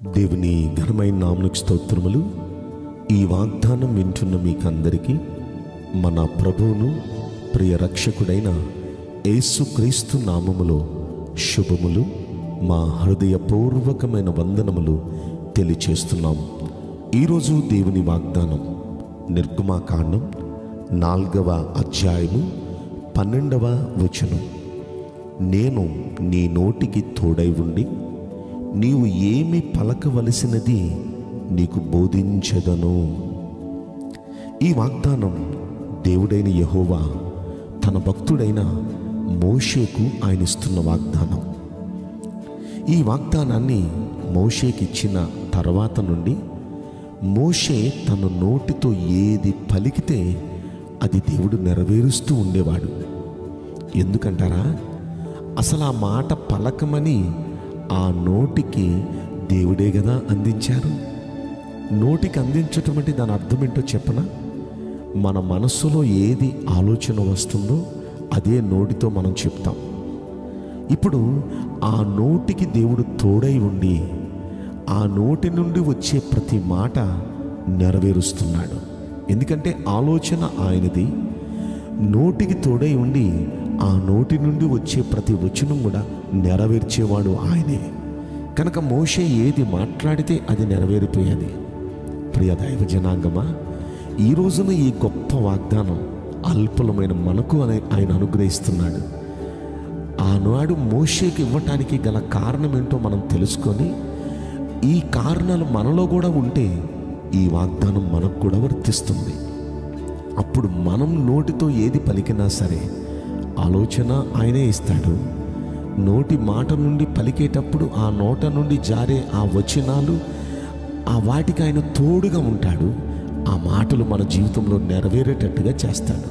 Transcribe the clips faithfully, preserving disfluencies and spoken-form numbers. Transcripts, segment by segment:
దేవుని ఘనమైన నామమునకు స్తోత్రములు. ఈ వాగ్దానం వింటున్న మీకందరికీ మన ప్రభువును ప్రియ రక్షకుడైన యేసుక్రీస్తు నామములో శుభములు, మా హృదయపూర్వకమైన వందనములు తెలియచేస్తున్నాం. ఈరోజు దేవుని వాగ్దానం నిర్గమాకాండం నాలుగవ అధ్యాయము పన్నెండవ వచనం. నేను నీ నోటికి తోడై ఉండి నీవు ఏమి పలకవలసినది నీకు బోధించెదను. ఈ వాగ్దానం దేవుడైన యెహోవా తన భక్తుడైన మోషేకు ఆయన ఇస్తున్న వాగ్దానం. ఈ వాగ్దానాన్ని మోషేకి ఇచ్చిన తర్వాత నుండి మోషే తన నోటితో ఏది పలికితే అది దేవుడు నెరవేరుస్తూ ఉండేవాడు. ఎందుకంటారా, అసలు ఆ మాట పలకమని ఆ నోటికి దేవుడే కదా అందించారు. నోటికి అందించటం అంటే దాని అర్థం ఏంటో చెప్పనా? మన మనస్సులో ఏది ఆలోచన వస్తుందో అదే నోటితో మనం చెప్తాం. ఇప్పుడు ఆ నోటికి దేవుడు తోడై ఉండి ఆ నోటి నుండి వచ్చే ప్రతి మాట నెరవేరుస్తున్నాడు. ఎందుకంటే ఆలోచన ఆయనది, నోటికి తోడై ఉండి ఆ నోటి నుండి వచ్చే ప్రతి వచనం కూడా నెరవేర్చేవాడు ఆయనే. కనుక మోషే ఏది మాట్లాడితే అది నెరవేరిపోయేది. ప్రియ దైవ జనాంగమా, ఈ రోజున ఈ గొప్ప వాగ్దానం అల్పలమైన మనకు అని ఆయన అనుగ్రహిస్తున్నాడు. ఆనాడు మోషేకి ఇవ్వటానికి గల కారణం ఏంటో మనం తెలుసుకొని ఈ కారణాలు మనలో కూడా ఉంటే ఈ వాగ్దానం మనకు కూడా వర్తిస్తుంది. అప్పుడు మనం నోటితో ఏది పలికినా సరే ఆలోచన ఆయనే ఇస్తాడు. నోటి మాట నుండి పలికేటప్పుడు ఆ నోట నుండి జారే ఆ వచనాలు ఆ వాటికి ఆయన తోడుగా ఉంటాడు. ఆ మాటలు మన జీవితంలో నెరవేరేటట్టుగా చేస్తాడు.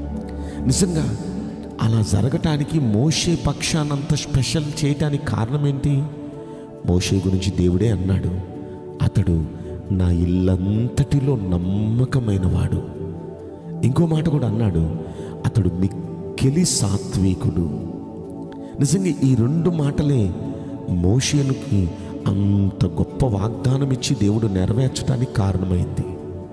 నిజంగా అలా జరగటానికి మోషే పక్షానంత స్పెషల్ చేయటానికి కారణం ఏంటి? మోషే గురించి దేవుడే అన్నాడు, అతడు నా ఇల్లంతటిలో నమ్మకమైన వాడు. ఇంకో మాట కూడా అన్నాడు, అతడు మిక్కిలి సాత్వికుడు. నిజంగా ఈ రెండు మాటలే మోషేనుకి అంత గొప్ప వాగ్దానం ఇచ్చి దేవుడు నెరవేర్చడానికి కారణమైంది.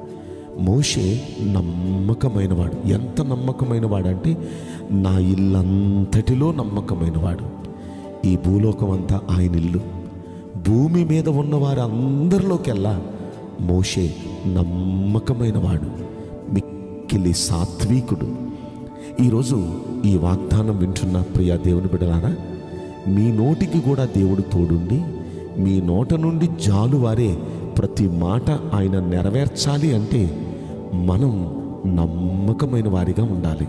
మోషే నమ్మకమైనవాడు. ఎంత నమ్మకమైనవాడు అంటే నా ఇల్లంతటిలో నమ్మకమైనవాడు. ఈ భూలోకం అంతా ఆయన ఇల్లు. భూమి మీద ఉన్న వారు అందరిలోకెల్లా మోషే నమ్మకమైనవాడు, మిక్కిలి సాత్వికుడు. ఈరోజు ఈ వాగ్దానం వింటున్న ప్రియ దేవుని బిడ్డలారా, మీ నోటికి కూడా దేవుడు తోడుండి మీ నోట నుండి జాలువారే ప్రతి మాట ఆయన నెరవేర్చాలి అంటే మనం నమ్మకమైన వారిగా ఉండాలి,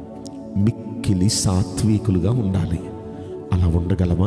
మిక్కిలి సాత్వికులుగా ఉండాలి. అలా ఉండగలమా?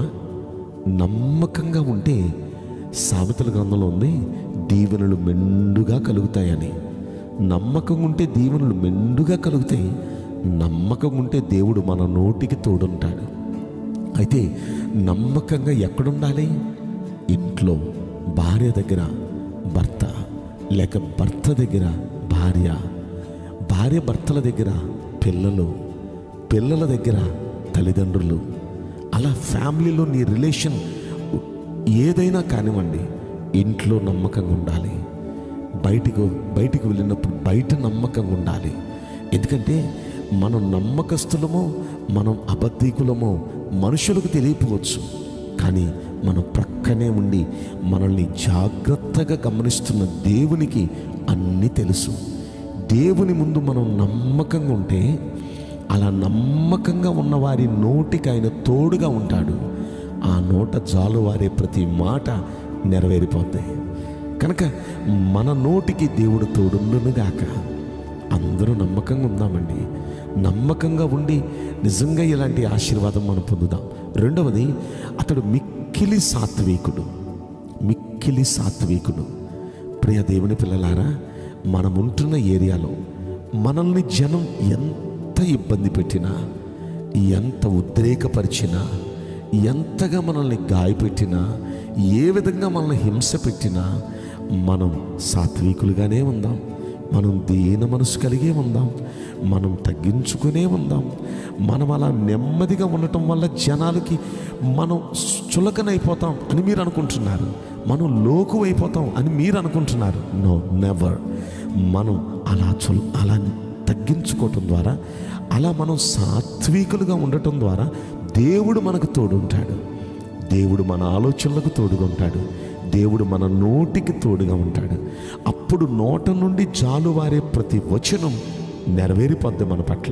నమ్మకంగా ఉంటే సామెతల గ్రంథంలో ఉంది, దీవెనలు మెండుగా కలుగుతాయని. నమ్మకం ఉంటే దీవెనలు మెండుగా కలుగుతాయి. నమ్మకం ఉంటే దేవుడు మన నోటికి తోడుంటాడు. అయితే నమ్మకంగా ఎక్కడుండాలి? ఇంట్లో భార్య దగ్గర భర్త, లేక భర్త దగ్గర భార్య, భార్య భర్తల దగ్గర పిల్లలు, పిల్లల దగ్గర తల్లిదండ్రులు. అలా ఫ్యామిలీలో నీ రిలేషన్ ఏదైనా కానివ్వండి, ఇంట్లో నమ్మకంగా ఉండాలి. బయటికి బయటికి వెళ్ళినప్పుడు బయట నమ్మకంగా ఉండాలి. ఎందుకంటే మనం నమ్మకస్తులమో మనం అబద్ధికులమో మనుషులకు తెలియకపోవచ్చు, కానీ మన ప్రక్కనే ఉండి మనల్ని జాగ్రత్తగా గమనిస్తున్న దేవునికి అన్నీ తెలుసు. దేవుని ముందు మనం నమ్మకంగా ఉంటే అలా నమ్మకంగా ఉన్న వారి నోటికి ఆయన తోడుగా ఉంటాడు. ఆ నోట జాలువారే ప్రతి మాట నెరవేరిపోతాయి. కనుక మన నోటికి దేవుడు తోడుండునుగాక. అందరూ నమ్మకంగా ఉందామండి. నమ్మకంగా ఉండి నిజంగా ఇలాంటి ఆశీర్వాదం మనం పొందుదాం. రెండవది, అతడు మిక్కిలి సాత్వికుడు. మిక్కిలి సాత్వికుడు. ప్రియ దేవుని పిల్లలారా, మనం ఉంటున్న ఏరియాలో మనల్ని జనం ఎంత ఇబ్బంది పెట్టినా, ఎంత ఉద్రేకపరిచినా, ఎంతగా మనల్ని గాయపెట్టినా, ఏ విధంగా మనల్ని హింస పెట్టినా మనం సాత్వికులుగానే ఉందాం. మనం దీన మనసు కలిగే ఉందాం. మనం తగ్గించుకునే ఉందాం. మనం అలా నెమ్మదిగా ఉండటం వల్ల జనాలకి మనం చులకనైపోతాం అని మీరు అనుకుంటున్నారు. మనం లోకు అయిపోతాం అని మీరు అనుకుంటున్నారు. No, never. మనం అలా చు అలా తగ్గించుకోవటం ద్వారా, అలా మనం సాత్వికులుగా ఉండటం ద్వారా దేవుడు మనకు తోడు ఉంటాడు. దేవుడు మన ఆలోచనలకు తోడుగా ఉంటాడు. దేవుడు మన నోటికి తోడుగా ఉంటాడు. అప్పుడు నోట నుండి జాలువారే ప్రతి వచనం నెరవేరిపోద్ది మన పట్ల.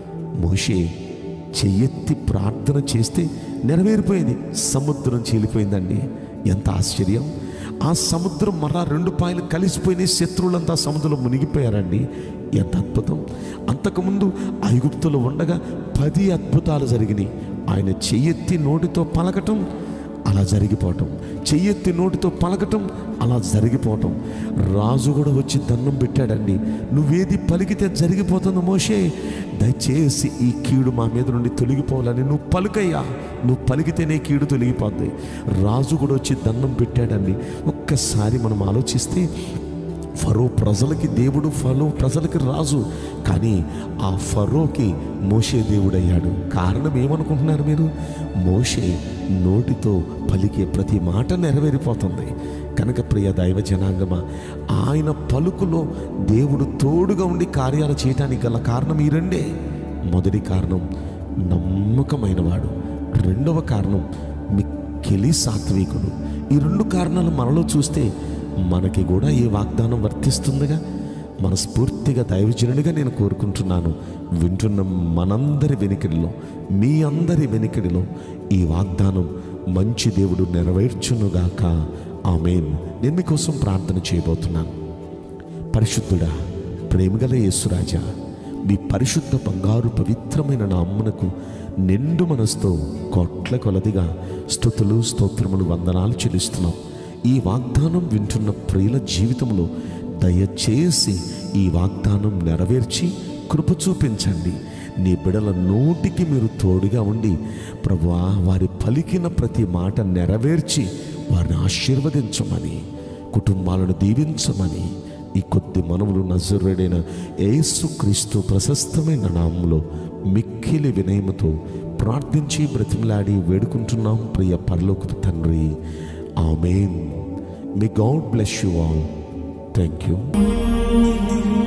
మోషే చెయ్యెత్తి ప్రార్థన చేస్తే నెరవేరిపోయింది. సముద్రం చీలిపోయిందండి. ఎంత ఆశ్చర్యం! ఆ సముద్రం మరలా రెండు పాయలు కలిసిపోయినాయి. శత్రువులంతా సముద్రంలో మునిగిపోయారండి. ఎంత అద్భుతం! అంతకుముందు ఐగుప్తులో ఉండగా పది అద్భుతాలు జరిగినాయి. ఆయన చెయ్యెత్తి నోటితో పలకటం, అలా జరిగిపోవటం, చెయ్యెత్తి నోటితో పలకటం, అలా జరిగిపోవటం. రాజు కూడా వచ్చి దండం పెట్టాడండి. నువ్వేది పలికితే జరిగిపోతుంది మోషే, దయచేసి ఈ కీడు మా మీద నుండి తొలగిపోవాలని నువ్వు పలుకయ్యా, నువ్వు పలికితేనే కీడు తొలగిపోద్ది. రాజు కూడా వచ్చి దండం పెట్టాడండి. ఒక్కసారి మనం ఆలోచిస్తే, ఫరో ప్రజలకి దేవుడు, ఫరో ప్రజలకి రాజు. కానీ ఆ ఫరోకి మోషే దేవుడయ్యాడు. కారణం ఏమనుకుంటున్నారు మీరు? మోషే నోటితో పలికే ప్రతి మాట నెరవేరిపోతుంది. కనుక ప్రియ దైవ జనాంగమా, ఆయన పలుకులో దేవుడు తోడుగా ఉండి కార్యాలు చేయటానికి గల కారణం ఈ రెండే. మొదటి కారణం నమ్మకమైన వాడు, రెండవ కారణం మిక్కిలి సాత్వికుడు. ఈ రెండు కారణాలు మనలో చూస్తే మనకి కూడా ఈ వాగ్దానం వర్తిస్తుందిగా. మనస్ఫూర్తిగా దైవజనునిగా నేను కోరుకుంటున్నాను, వింటున్న మనందరి వెనుకడిలో, మీ అందరి వెనుకడిలో ఈ వాగ్దానం మంచి దేవుడు నెరవేర్చునుగాక. ఆమేన్. నేను మీకోసం ప్రార్థన చేయబోతున్నాను. పరిశుద్ధుడా, ప్రేమగల యేసురాజా, మీ పరిశుద్ధ బంగారు పవిత్రమైన నామమునకు నిండు మనసుతో కోట్ల కొలదిగా స్తుతులు, స్తోత్రములు, వందనాలు చెల్లిస్తున్నాం. ఈ వాగ్దానం వింటున్న ప్రియుల జీవితంలో దయచేసి ఈ వాగ్దానం నెరవేర్చి కృప చూపించండి. నీ బిడల నోటికి మీరు తోడుగా ఉండి ప్రభువా, వారి పలికిన ప్రతి మాట నెరవేర్చి వారిని ఆశీర్వదించమని, కుటుంబాలను దీవించమని ఈ కొద్ది మనవులు నజరేయుడైన యేసుక్రీస్తు ప్రశస్తమైన నామములో మిక్కిలి వినయముతో ప్రార్థించి బ్రతిమలాడి వేడుకుంటున్నాం ప్రియ పరలోకపు తండ్రి. ఆమేన్. May God bless you all. Thank you.